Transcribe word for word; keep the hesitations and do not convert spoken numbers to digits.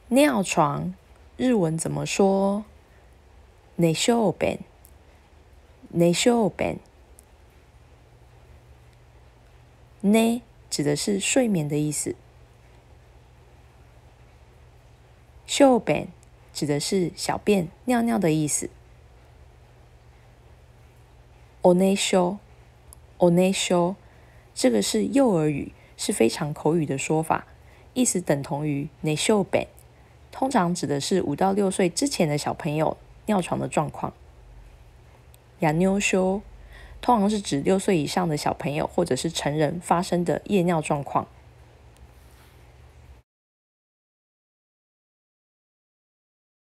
尿床日文怎么说？寝小便，寝小便。寝指的是睡眠的意思，小便指的是小便、尿尿的意思。おねしょ、おねしょ，这个是幼儿语，是非常口语的说法，意思等同于寝小便，通常指的是五到六岁之前的小朋友尿床的状况。夜尿症通常是指六岁以上的小朋友或者是成人发生的夜尿状况。